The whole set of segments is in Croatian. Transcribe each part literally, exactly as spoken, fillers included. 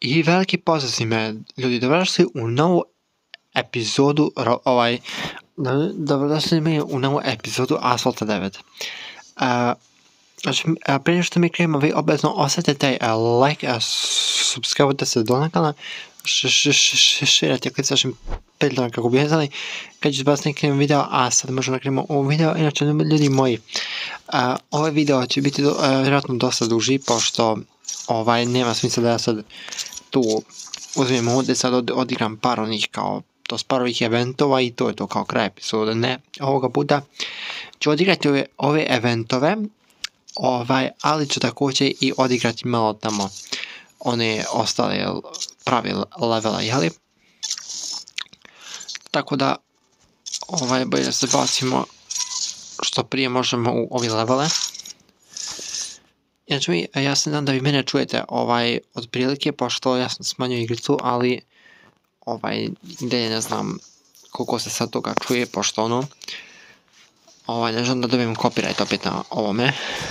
I veliki pozdrav svima, ljudi, dobrodošli u novu epizodu, ovaj, dobrodošli mi u novu epizodu Asfalta devet. Uh, znači, prije što mi krenemo, vi obavezno ostavite taj uh, like, uh, subscribe se do na kanal, širite klik sa vašim prijateljima kako bi znali kad ću zbaciti neki video, a sad možemo da krenemo u video. Inače, ljudi moji, uh, ovaj video će biti uh, vjerojatno dosta duži, pošto ovaj, nema smisla da ja sad tu uzmem ovdje, sad od, odigram par onih kao, to s par ovih eventova i to je to kao kraj epizode. Ne, ovoga puta ću odigrati ove, ove eventove, ovaj, ali ću također i odigrati malo tamo one ostale pravi levela, jeli? Tako da, ovaj, bolje da se bacimo što prije možemo u ovi levele. Inače mi, ja se nadam da vi mene čujete ovaj, od prilike, pošto ja sam smanjio igricu, ali ovaj, gdje ne znam koliko se sad toga čuje, pošto ono, ovaj, ne želim da dobijem copyright opet na ovome.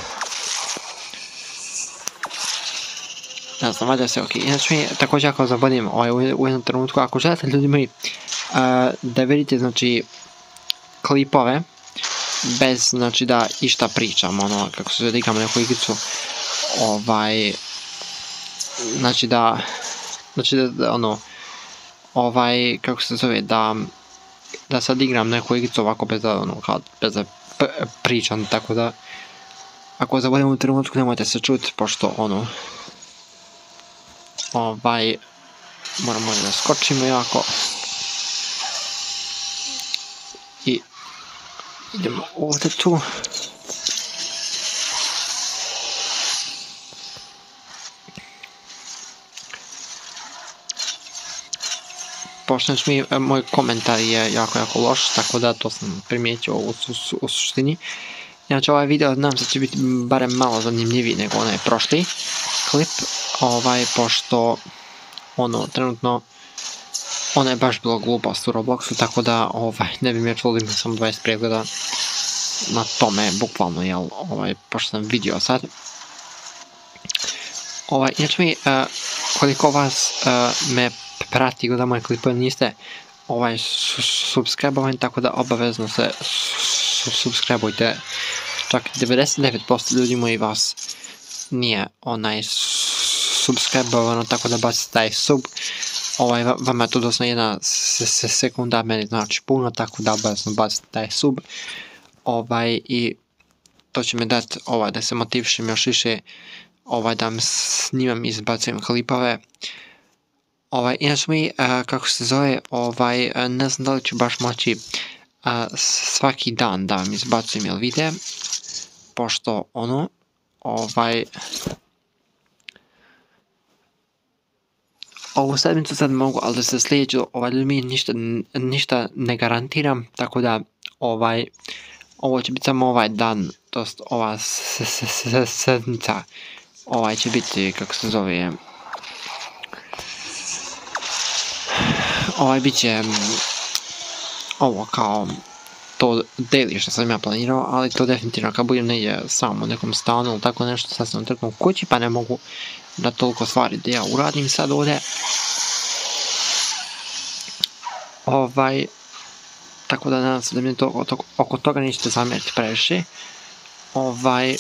Ne znam, valjda se ok. Inače mi, također ako zavodim ovaj, u jednom trenutku, ako želite ljudi moji uh, da vidite, znači, klipove, bez, znači, da išta pričam, ono, kako se da igram neku igricu, ovaj, znači da, znači da, da, ono, ovaj, kako se zove, da, da sad igram neku igricu ovako bez da, ono, kao, bez da pričam, tako da, ako zavodim u trenutku, nemojte se čuti, pošto, ono, ovaj, moramo da skočimo jako, i, idemo ovdje tu. Pošto mi, moj komentar je jako, jako loš, tako da to sam primijetio u, u, u suštini. Inače, ovaj video nam se će biti barem malo zanimljiviji nego onaj prošli klip, ovaj, pošto ono, trenutno, ono je baš bilo glupost u Robloxu, tako da, ovaj, ne bi mi je čulo da imam samo dvadeset pregleda na tome, bukvalno, jel, ovaj, pošto sam vidio sad. Ovaj, inače mi, uh, koliko vas uh, me prati da moje klipove niste ovaj, subscribe-ovani, tako da obavezno se subscribe-ujte. Čak devedeset devet posto ljudi moji vas nije onaj subscribe-ovano, tako da bacite taj sub. Ovaj, vama je to dosta jedna sekunda, meni znači puno, tako da obavezno bacite taj sub. Ovaj, i to će mi dati ovaj, da se motivišem još više, ovaj, da snimam i izbacujem klipove. Ovaj, inače mi, uh, kako se zove, ovaj, uh, ne znam da li ću baš moći uh, svaki dan da vam izbacujem jel videe, pošto ono, ovaj, ovu sedmicu sad mogu, ali da se sljedeću, ovaj, mi ništa, ništa ne garantiram, tako da, ovaj, ovo će biti samo ovaj dan, tost ova sedmica, ovaj će biti, kako se zove, ovaj bit će ovo kao to daily što sam ja planirao, ali to definitivno kad budem negdje sam u nekom stanu ili tako nešto, sad sam trpom u kući pa ne mogu da toliko stvari da ja uradim sad ovdje. Ovaj, tako da nadam se da mi to, oko, oko toga nećete zamjeriti previše. Ovaj,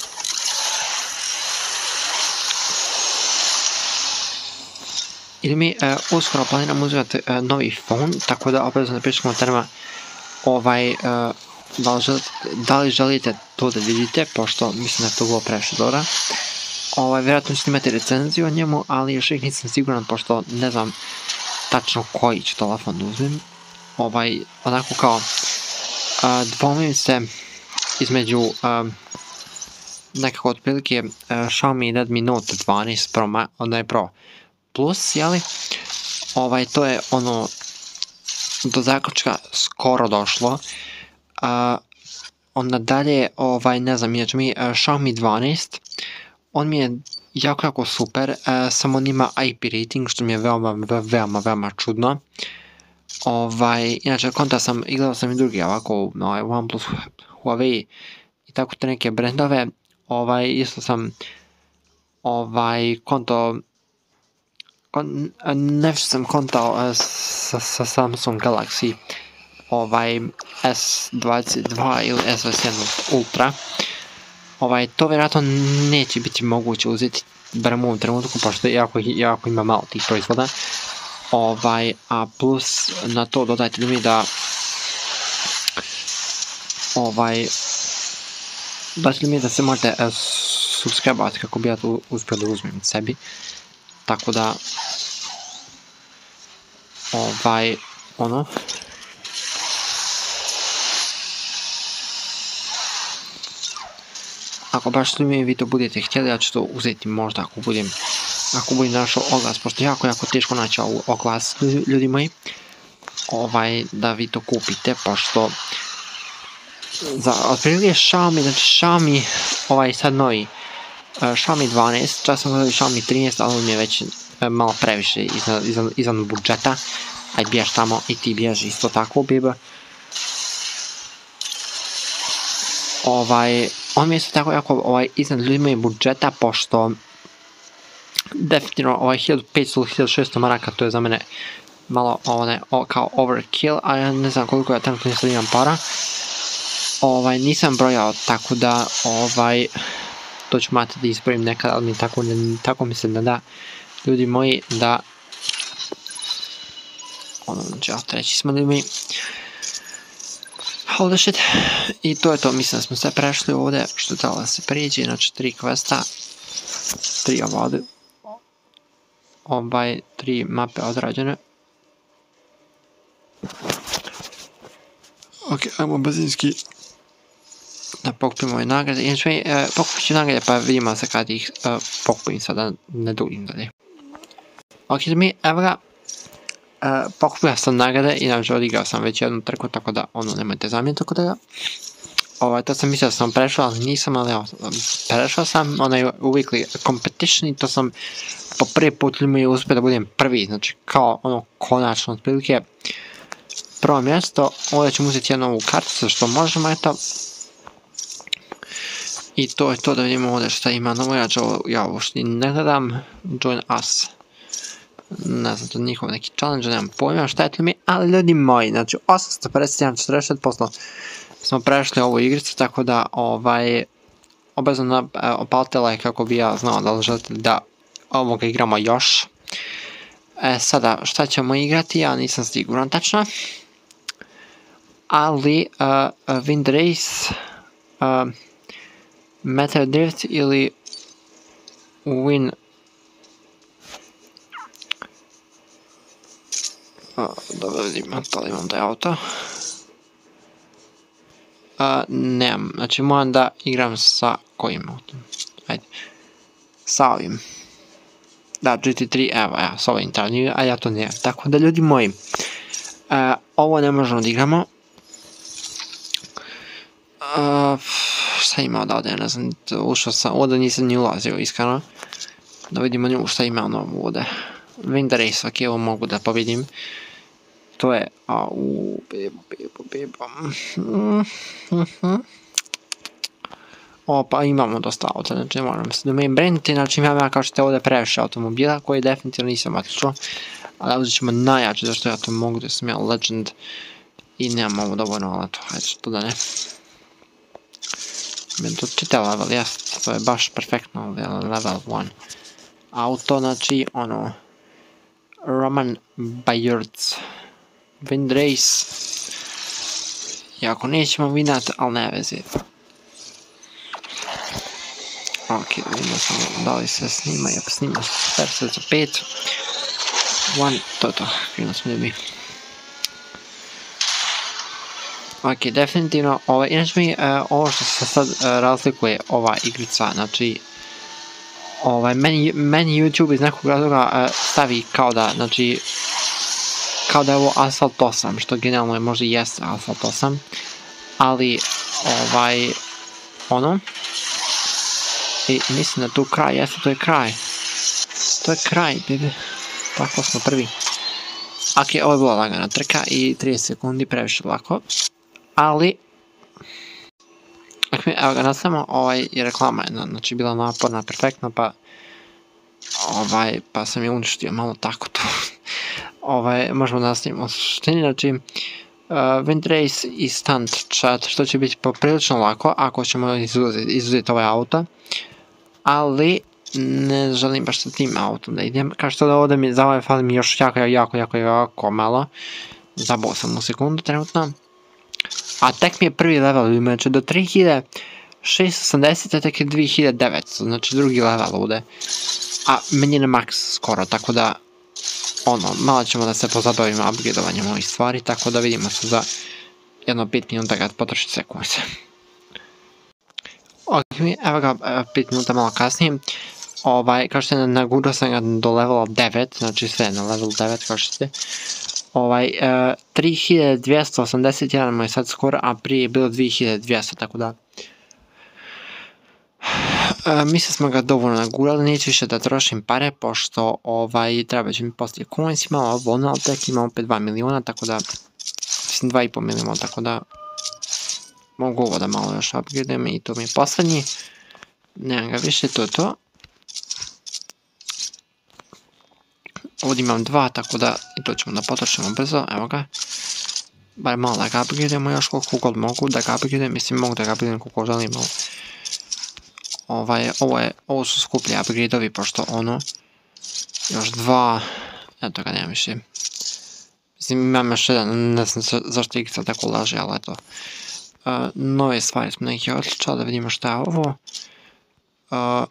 ili mi uh, uskoro planiram uzimati uh, novi phone, tako da obavezno napišite u komentarima ovaj, uh, da, li želite, da li želite to da vidite, pošto mislim da to bilo previše dobro. Ovaj, vjerojatno ću snimati recenziju o njemu, ali još uvijek nisam siguran, pošto ne znam tačno koji ću telefon da uzmem. Ovaj, onako kao uh, dvomim se između uh, nekako otprilike uh, Xiaomi Redmi Note dvanaest Pro, onda je Pro Plus, jeli, ovaj, to je ono, do zaključka skoro došlo, uh, onda dalje, ovaj, ne znam, inače mi, uh, Xiaomi dvanaest, on mi je jako, jako super, uh, samo on ima I P rating, što mi je veoma, veoma, veoma čudno, ovaj, inače, konta sam, i gledao sam i drugi, ovako, ovaj, OnePlus, Huawei, i tako te neke brendove, ovaj, isto sam, ovaj, konto, nešto sam kontao sa Samsung Galaxy ovaj S dvadeset dva ili S dvadeset jedan Ultra. Ovaj, to vjerojatno neće biti moguće uzeti barem u ovom trenutku, pošto jako, jako ima malo tih proizvoda. Ovaj, a plus na to dodajte mi da ovaj dajte mi da se možete uh, subscribe-ovati kako bi ja to uspio da uzmem sebi. Tako da ovaj ono ako baš mi vi to budete htjeli, ja ću to uzeti možda ako budem ako budem našao oglas, pošto jako jako teško naći oglas, ljudi moji, ovaj, da vi to kupite, pošto za otprilike Xiaomi, znači Xiaomi ovaj sad novi uh, Xiaomi dvanaest, čas sam gledali Xiaomi trinaest, ali mi je već uh, malo previše izvan, izvan, izvan budžeta. Aj bjež tamo i ti bjež isto tako, biba. Ovaj, on mi je isto tako jako ovaj, iznad ljudima budžeta, pošto definitivno ovaj hiljadu petsto do hiljadu šesto maraka, to je za mene malo one, o, kao overkill, a ja ne znam koliko ja trenutno nisam imam para. Ovaj, nisam brojao, tako da ovaj, to ću mati da ispravim nekada, ali mi tako, ne, tako mislim da da, ljudi moji, da ono, znači, ja treći smo ljudi moji. Holy shit. I to je to, mislim da smo sve prešli ovdje, što je trebalo da se prijeđe, znači tri questa, tri ovdje, ovaj, tri mape odrađene. Ok, ajmo brzinski da pokupimo ove nagrade. Inače, e, pokupit ću nagrade pa vidimo se kad ih e, pokupim, sada ne duljim dalje. Ok, mi, evo ga, e, pokupio sam nagrade, inače odigrao sam već jednu trku, tako da ono nemojte zamjeriti oko toga. Ovaj, to sam mislio da sam prešao, ali nisam, ali evo, prešao sam, onaj weekly competition i to sam po prvi put mi uspio da budem prvi, znači kao ono konačno otprilike prvo mjesto. Ovdje ćemo uzeti jednu ovu karticu što možemo, eto. I to je to, da vidimo ovdje šta ima novo, ja ovo što ne gledam, join us. Ne znam, to je njihov neki challenge, nemam pojma šta je to mi, ali ljudi moji, znači osamsto pedeset jedan zarez četrdeset posto smo prešli ovu igricu, tako da ovaj, obavezno opalite like kako bi ja znao da li želite da ovoga igramo još. E, sada, šta ćemo igrati, ja nisam siguran tačno. Ali, uh, Wind Race, uh, Meteor Drift ili Win... Uh, dobro vidimo, da li imam da je auto. Uh, nemam, znači moram da igram sa kojim autom. Ajde. Sa ovim. Da, G T tri, evo, evo, s ovim trenju, a ja to nemam. Tako da, ljudi moji, uh, ovo ne možemo da igramo. Uh, šta ima odavde, ne znam, ušao sam, ovdje nisam ni ulazio, iskreno. Da vidimo nju šta ima ono ovdje. Wind Race, ok, ovo mogu da povidim. To je, au, bebo, bebo, bebo. Mm, mm, mm. O, pa imamo dosta auta, znači ne moram se da me breniti, znači imam ja kao što je ovdje previše automobila koji definitivno nisam otišao. Ali uzet ćemo najjače, zašto ja to mogu da sam ja legend i nemam ovo dovoljno, ali eto, hajde što da ne. Meni to čite level, jest, to je baš perfektno level one. Auto, znači, ono, Roman Bajurc, Wind Race, iako nećemo vinat, ali ne vezi. Ok, vidimo samo da li se snima, jep, snima super, sve za pet, one, to je to, krenu smo ljubi. Ok, definitivno, ovaj, inače mi, uh, ovo što se sad uh, razlikuje ova igrica, znači, ovaj, meni, meni YouTube iz nekog razloga uh, stavi kao da, znači, kao da je ovo Asphalt osam, što generalno je možda i jeste Asphalt osam, ali, ovaj, ono, i mislim da tu kraj, jeste, to je kraj, to je kraj, baby, tako smo prvi. Ok, ovo je bila lagana trka i trideset sekundi previše lako. Ali, evo ga nastavimo, ovaj je reklama jedna, znači bila naporna, perfektna, pa ovaj, pa sam je uništio malo tako to. ovaj, možemo da nastavimo u suštini, znači uh, Wind Race i Stunt Chat, što će biti poprilično lako ako ćemo izuzeti, izuzeti ovaj auto, ali ne želim baš sa tim autom da idem, kao što da ovdje mi za ovaj fali mi još jako, jako, jako, jako malo, zabao sam u sekundu trenutno, a tek mi je prvi level, znači do tri hiljade šesto osamdeset, a tek je dve hiljade devetsto, znači drugi level ovdje, a meni je na max skoro, tako da ono, malo ćemo da se pozabavimo upgradeovanjem ovih stvari, tako da vidimo se za jedno pet minuta kad potroši sekunde. Ok, evo ga pet minuta malo kasnije. Ovaj, kao što je nagurao sam ga do levela devet, znači sve na level devet kao što ste. Ovaj, uh, tri hiljade dvjesto osamdeset jedan moj sad skoro, a prije je bilo dve hiljade dvjesto, tako da Uh, mislim smo ga dovoljno nagurali, neću više da trošim pare, pošto ovaj, treba će mi poslije coins, malo ovo ono, ali tek imam opet dva miliona, tako da, mislim dva i pol miliona, tako da mogu ovo da malo još upgradem i to mi je posljednji, nemam ga više, to je to. Ovdje imam dva, tako da i to ćemo da potrošimo brzo, evo ga. Bar malo da ga upgrademo još koliko god mogu da ga upgradem, mislim mogu da ga upgradem koliko želim, ali Ovaj, ovo, je, ovo su skuplji upgrade-ovi, pošto ono, još dva, eto ga nemam više, mislim imam još jedan, ne znam zašto igra tako laže, ali eto, uh, nove stvari smo neki odličali, da vidimo šta je ovo, uh,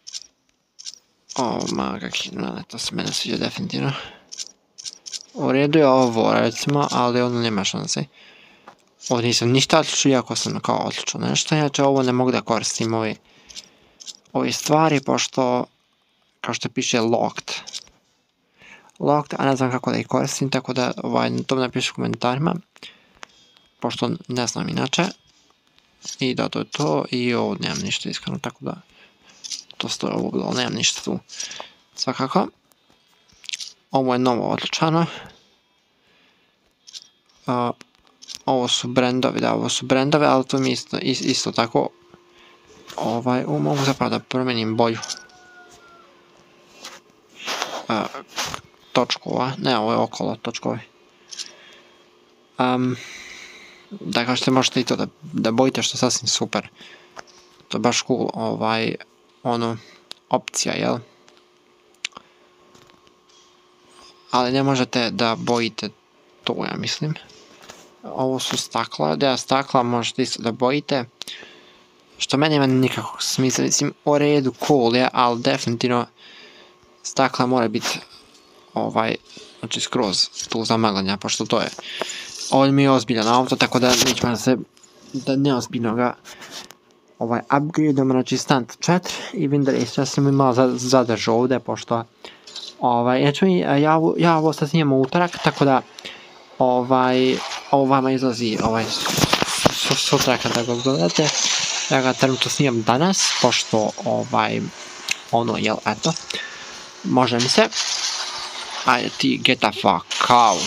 o ma kak je, to se mene sviđa definitivno, u redu je ovo recimo, ali ono nema šanse, ovdje nisam ništa odličio, iako sam kao odličio nešto, inače ovo ne mogu da koristim ovi, ove stvari, pošto, kao što piše locked, locked, a ne znam kako da ih koristim, tako da ovaj, to napišu u komentarima, pošto ne znam inače, i da to je to, i ovo nemam ništa iskreno, tako da, to stoje ovo bilo, nemam ništa tu, svakako, ovo je novo odličano, uh, ovo su brendovi, da, ovo su brendovi, ali to mi isto, isto tako, Ovaj, ovo mogu zapravo da promenim boju uh, točkova, ne ovo je okolo točkovi. Um, da kao što možete i to da, da bojite, što je sasvim super. To je baš cool, ovaj, ono, opcija, jel? Ali ne možete da bojite to, ja mislim. Ovo su stakla, da stakla možete isto da bojite. Što meni nema nikakvog smisla, mislim, u redu, cool je, ali definitivno stakla mora biti, ovaj, znači skroz tu zamaglanja, pošto to je, ovo mi je ozbiljan auto, tako da nećemo da se, da neozbiljno ga, ovaj, upgradeujemo, znači Stunt četiri i Wind Race, ja sam mi malo zadržao ovdje, pošto, ovaj, znači mi, ja, ja ovo sad snimam u utorak, tako da, ovaj, ovo vama izlazi, ovaj, sutra kada ga gledate. Ja ga trenutno snimam danas, pošto, ovaj, ono, jel, eto, može mi se. Ajde ti, get the fuck out.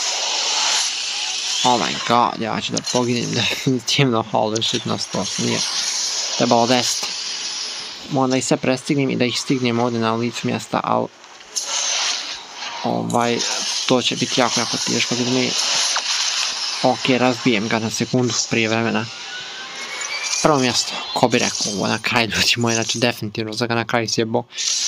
Oh my god, ja ću da poginem definitivno, holy shit, na sto, nije trebalo desiti. Moram da ih sve prestignem i da ih stignem ovdje na licu mjesta, ali, ovaj, to će biti jako, jako teško, da mi, ok, razbijem ga na sekundu prije vremena. Prvo mjesto, ko bi rekao ovo na kraj, ljudi moji, znači definitivno za ga na kraj sjebo.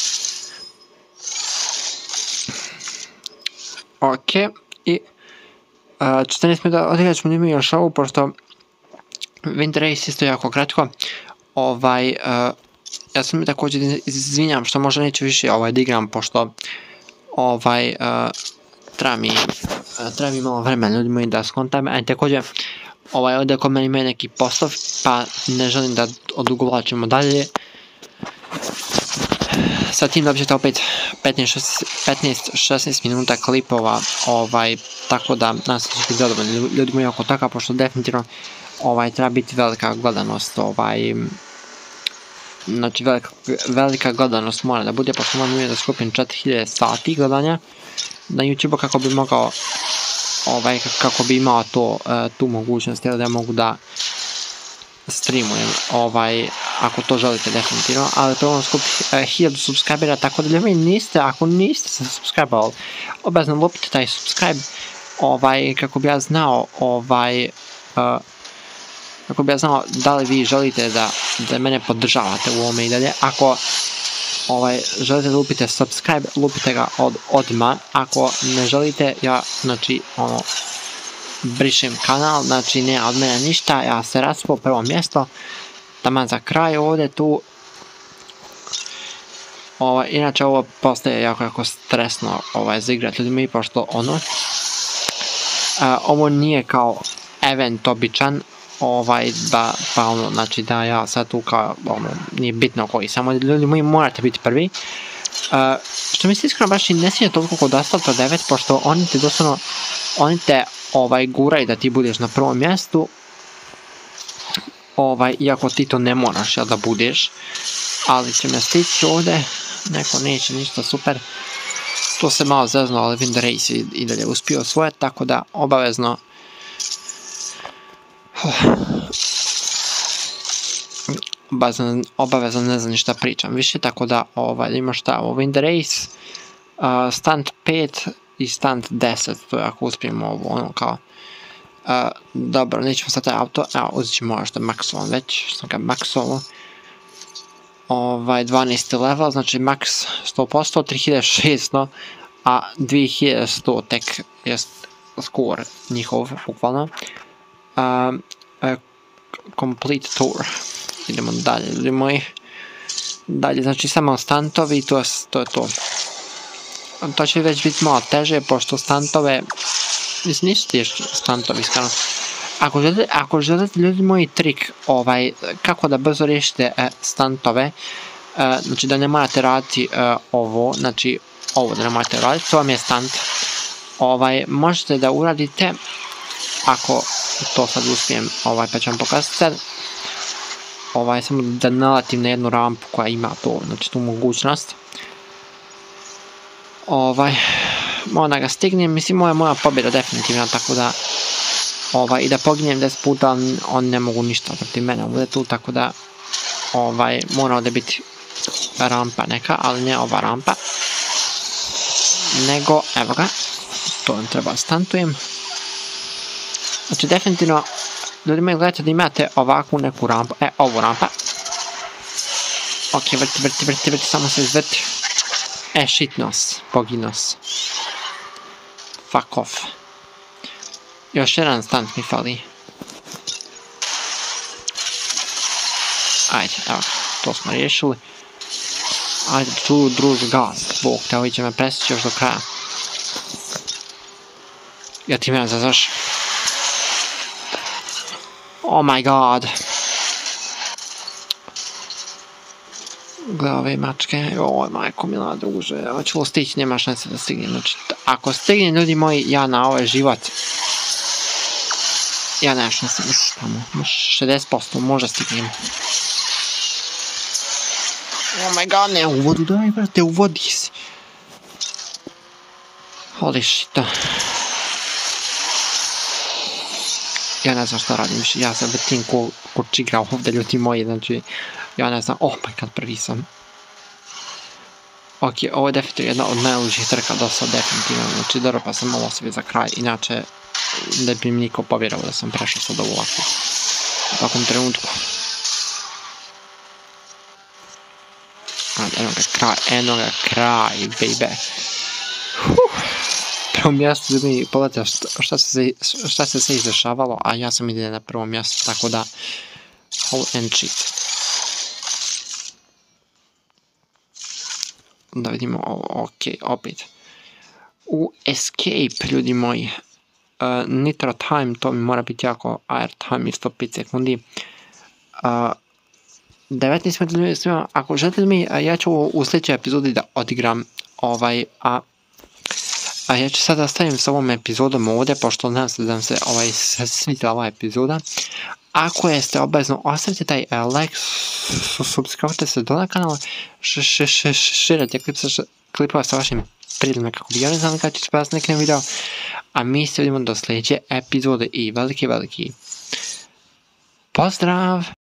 Ok, i uh, četrnaest minuta odigrat ćemo nimi još ovu, pošto Wind Race isto jako kratko. Ovaj, uh, ja sam mi također izvinjam što možda neću više ovaj da igram, pošto ovaj, uh, treba mi, uh, treba mi malo vremena, ljudi moji, da skontam, a također ovaj, ovdje kod meni imaju neki poslov, pa ne želim da odugovlačimo dalje. Sa tim dobit ćete opet petnaest šesnaest minuta klipova, ovaj, tako da nas će biti zadovoljni ljudi moji oko toga, pošto definitivno ovaj, treba biti velika gledanost, ovaj, znači velika, velika gledanost mora da bude, pošto moram da skupim četiri hiljade sati gledanja na YouTube kako bi mogao, ovaj, kako bi imao to, tu mogućnost, jer da mogu da streamujem, ovaj, ako to želite definitivno, ali trebamo skupiti hiljadu subscribera, tako da ljudi niste, ako niste se subscribe-ali, obavezno lupite taj subscribe, ovaj, kako bi ja znao, ovaj, uh, kako bi ja znao da li vi želite da, da mene podržavate u ovome i dalje. Ako ovaj, želite da lupite subscribe, lupite ga od, odmah. Ako ne želite, ja, znači, ono, brišem kanal, znači ne od mene ništa, ja se raspao prvo mjesto, taman za kraj ovdje tu. Ovaj, inače ovo postaje jako jako stresno ovaj, za igrat ljudima, pošto ono, a, ovo nije kao event običan, ovaj, da, pa ono, znači da ja sad tu kao, ono, nije bitno koji, samo ljudi moji morate biti prvi. Uh, što mi se iskreno baš i ne sviđa toliko kod Asfalta devet, pošto oni te doslovno, oni te ovaj, guraju da ti budeš na prvom mjestu, ovaj, iako ti to ne moraš ja da budeš, ali će me stići ovdje, neko neće ništa, super, to se malo zezno, ali Win the Race i, i dalje uspio svoje, tako da obavezno Obavezno, obavezno ne znam ništa pričam više, tako da ovaj, ima šta, ovo Win the Race, uh, stand pet i stand deset, to je ako uspijemo ovo, ono kao, uh, dobro, nećemo sad taj auto, evo, uzet ćemo možda maksovan već, sam ga maksovo, ovaj, dvanaesti level, znači max sto posto, tri hiljade šesto, a dvije hiljade sto tek je score njihov, bukvalno, uh, uh, complete tour. Idemo dalje, ljudi moji. Dalje, znači samo stantovi, to je to. Je to. To će već biti malo teže, pošto stantove, mislim, nisu teški stantovi, iskreno. Ako želite, ako želite, ljudi moji, trik, ovaj, kako da brzo riješite e, stantove, e, znači da ne morate raditi e, ovo, znači ovo da ne morate raditi, to vam je stant. Ovaj, možete da uradite, ako to sad uspijem, ovaj, pa ću vam pokazati sad, ovaj, samo da nalatim na jednu rampu koja ima to, znači tu mogućnost. Ovaj, moram da ga stignem, mislim, ovo je moja pobjeda definitivno, tako da, ovaj, i da poginem deset puta, on ne mogu ništa protiv mene ovdje tu, tako da, ovaj, mora ovdje biti rampa neka, ali ne ova rampa, nego, evo ga, to vam treba stantujem. Znači, definitivno, ljudi moji, gledajte da imate ovakvu neku rampu, e, ovu rampa. Ok, vrti, vrti, vrti, vrti, samo se izvrti. E, shit nos, poginos. Fuck off. Još jedan stunt mi fali. Ajde, evo, to smo riješili. Ajde, tu druž gas, bog te, ovi će me presjeći još do kraja. Ja ti mene zazaš. Oh my god. Gle ove mačke, oj majko mila druže, hoću li stići, nema šanse da stignem, znači, ako stignem, ljudi moji, ja na ovaj život, ja nema šanse, misliš tamo, šezdeset posto možda stignem. Oh my god, ne, u vodu, daj brate, u vodi si. Holy shit. Ja ne znam šta radim više, ja sam vrtim ko, ko čigra ovdje, ljudi moji, znači, ja ne znam, oh my god, prvi sam. Ok, ovo je definitivno jedna od najlužih trka do sad, definitivno, znači, dobro pa sam ovo sve za kraj, inače, ne bi mi niko povjerao da sam prešao sad ovu ovakvu, u takvom trenutku. Ajde, eno ga kraj, eno ga kraj, baby. Huh. Prvom mjestu, ljudi mi, pogledajte šta se, šta se sve izdešavalo, a ja sam ide na prvom mjestu, tako da, hold and cheat. Da vidimo ovo, ok, opet. U escape, ljudi moji, uh, nitro time, to mi mora biti jako, air time isto pet sekundi. Uh, devetnaest minuta svima, ako želite mi, ja ću u sljedećoj epizodi da odigram ovaj, a A ja ću sada da stavim s ovom epizodom ovdje, pošto nadam se da vam se ovaj, svidjela ova epizoda. Ako jeste, obavezno ostavite taj uh, like, subscribe se do na kanal, širite klipova sa vašim prijateljima kako bi ja ne znam kada ću se neki video. A mi se vidimo do sljedeće epizode i veliki, veliki pozdrav!